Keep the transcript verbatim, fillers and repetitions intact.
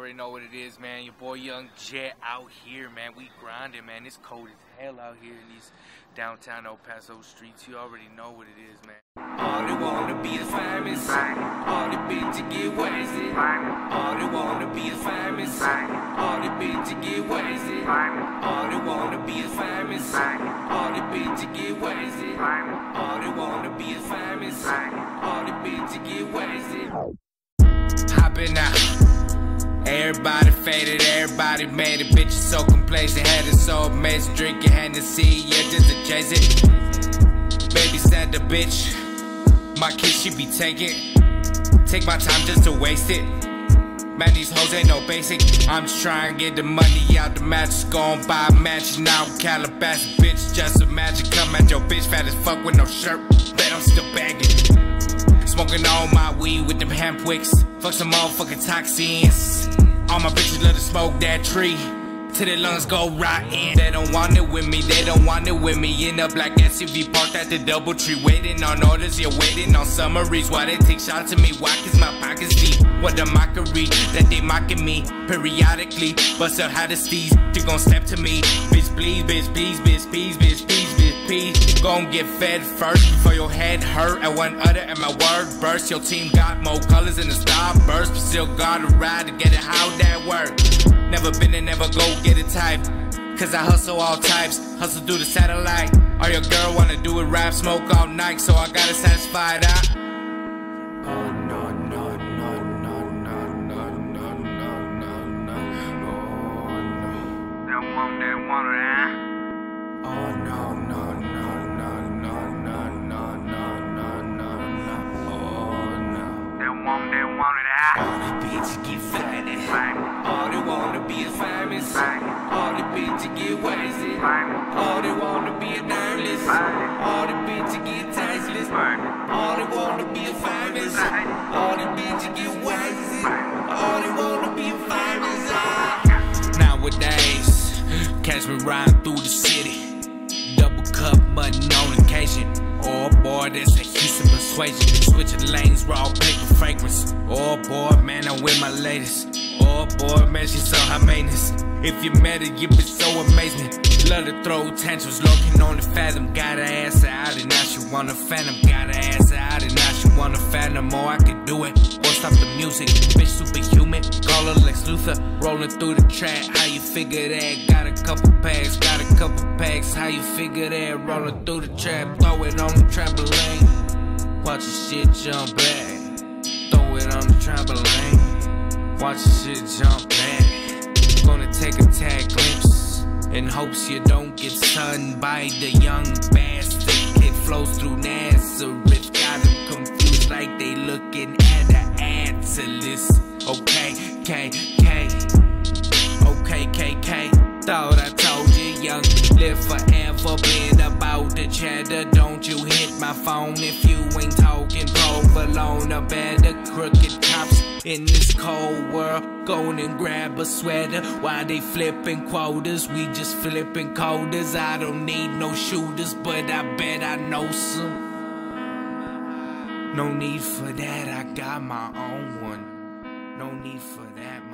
already know what it is, man. Your boy Young Jet out here, man. We grinding, man. It's cold as hell out here in these downtown El Paso streets. You already know what it is, man. All they wanna be is famous. All they bitch to get wasted. All they wanna be is famous. All they bitch to get wasted. All they wanna be is famous. All they bitch to get wasted. All they wanna be is famous. All they bitch to get wasted. Hopping out. Everybody faded, everybody made it. Bitches so complacent, had it so amazing. Drinking Hennessy, yeah, just to chase it. Baby said the bitch, my kiss she be taking. Take my time just to waste it. Man, these hoes ain't no basic. I'm just trying to get the money out the mattress. Go on buy a mansion now in Calabasas. Bitch, just imagine. Come at your bitch fat as fuck with no shirt. Bet I'm still bagging. Smoking all my weed with them hemp wicks. Fuck some motherfucking toxins. All my bitches love to smoke that tree till their lungs go rotten. They don't want it with me, they don't want it with me. In a black S U V parked at the DoubleTree. Waiting on orders, you're waiting on summaries. Why they take shots at me? Why cause my pockets deep? What a mockery that they mocking me periodically. Bust up how the steez, you gon' step to me. Bitch please, bitch please, bitch please, bitch please, bitch please. Gon' get fed first before your head hurt. And one other and my word burst. Your team got more colors in the starburst, but still gotta ride to get it. How that work? Never been and never go get it type. Cause I hustle all types, hustle through the satellite. Or your girl wanna do it rap, smoke all night, so I gotta satisfy that. Oh no, no, no, no, no, no, no, no, no, no. Oh no. That one, that one, that. Oh no, no, no, no, no, no, no, no, no, no, no. Oh no. That one, that one, that. All the bitches get fatty. All they wanna be is famous. All the bitches get wasted. All they wanna be is nameless. All the bitches get tasteless. All they wanna be is famous. All the bitches get wasted. All they wanna be is famous. Ah. Nowadays, catch me riding through the city. Double cup mutton on occasion. Oh boy, that's a Houston persuasion. Switching lanes, raw paper fragrance. Oh boy, man, I'm with my latest. Oh boy, man, she's so high maintenance. If you met her, you'd be so amazing. Love to throw tantrums, looking on the fathom. Got her ass out and now she wanna phantom. Got her ass out and now she wanna phantom. Oh, I can do it, won't stop the music. Bitch superhuman, call her Lex Luthor. Rolling through the track, how you figure that? Got a couple packs, got a couple packs. How you figure that? Rolling through the trap, throw it on the trampoline. Watch your shit jump back. Throw it on the trampoline. Watch your shit jump back. Gonna take a tag glimpse in hopes you don't get stunned by the young bastard. Kid flows through Nazareth, got them confused like they looking at an Atlas. Okay, K, K, okay, K, K. Thought I told you, young, live forever. Been about the cheddar. Don't you hit my phone if you ain't talking provolone. A better crooked cops in this cold world. Go and grab a sweater while they flipping quotas. We just flipping coders. I don't need no shooters, but I bet I know some. No need for that, I got my own one. No need for that.